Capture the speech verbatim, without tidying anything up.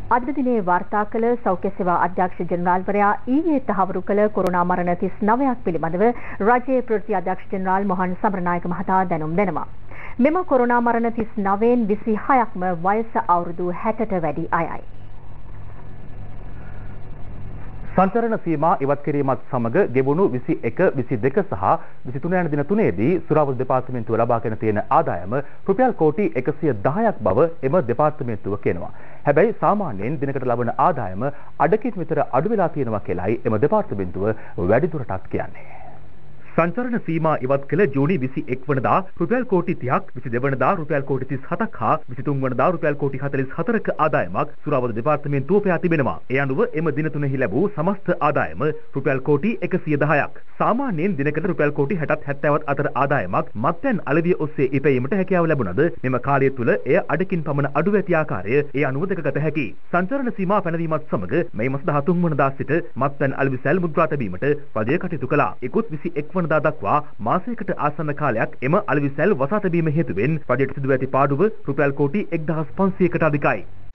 අද දිනේ වාර්තා කළ සෞඛ්‍ය සේවා අධ්‍යක්ෂ ජෙනරාල්වරයා ඊයේ තහවුරු කළ කොරෝනා මරණ තිස් නවයක් පිළිබඳව රජයේ ප්‍රති අධ්‍යක්ෂ ජෙනරාල් මොහන් සමරනායක මහතා දැනුම් දෙනවා. මෙම කොරෝනා මරණ තිස් නවයෙන් විසිහයක්ම වයස අවුරුදු හැටට වැඩි අයයි. සංචරණ සීමා ඉවත් කිරීමත් සමග ගෙවුණු විසි එක විසි දෙක සහ විසි තුන යන දින තුනේදී සුරාවල් දෙපාර්තමේන්තුව ලබාගෙන තියෙන ආදායම රුපියල් කෝටි එකසිය දහයක් බව එම දෙපාර්තමේන්තුව කියනවා. හැබැයි සාමාන්‍යයෙන් දිනකට ලබන ආදායම අඩකින් විතර අඩු වෙලා තියෙනවා කියලායි එම දෙපාර්තමේන්තුව වැඩිදුරටත් කියන්නේ. සංචරණ සීමා ඉවත් කළ ජූනි විසි එක් වනදා රුපියල් කෝටි තිහක්, විසි දෙක වනදා රුපියල් කෝටි තිස් හතක් හා විසි තුන් වනදා රුපියල් කෝටි හතළිස් හතරක ආදායමක් සුරාවල් දෙපාර්තමේන්තුව පෙයා තිබෙනවා. ඒ අනුව එම දින තුනෙහි ලැබූ සමස්ත ආදායම රුපියල් කෝටි එකසිය දහයක්. සාමාන්‍යයෙන් දිනකට රුපියල් කෝටි හැටත් හැත්තෑවත් අතර ආදායමක් මත්පැන් අලෙවිය ඔස්සේ ඉපැයීමට හැකියාව ලැබුණද මෙම කාලය තුළ එය අඩකින් පමණ අඩු ඇති ආකාරය ඒ අනුව දැකගත හැකියි. සංචරණ සීමා පැනවීමත් සමග මේ මාස දහතුන් වනදා සිට මත්පැන් අලෙවි සැල් මුද්‍රා තැබීමට රජය කටයුතු කළා. ඉකුත් විසි එක් වනදා දක්වා මාසයකට ආසන්න කාලයක් එම අලෙවි සැල් වසා තැබීම හේතුවෙන් රජයට සිදුව ඇති පාඩුව රුපියල් කෝටි එක්දහස් පන්සියයකට අධිකයි.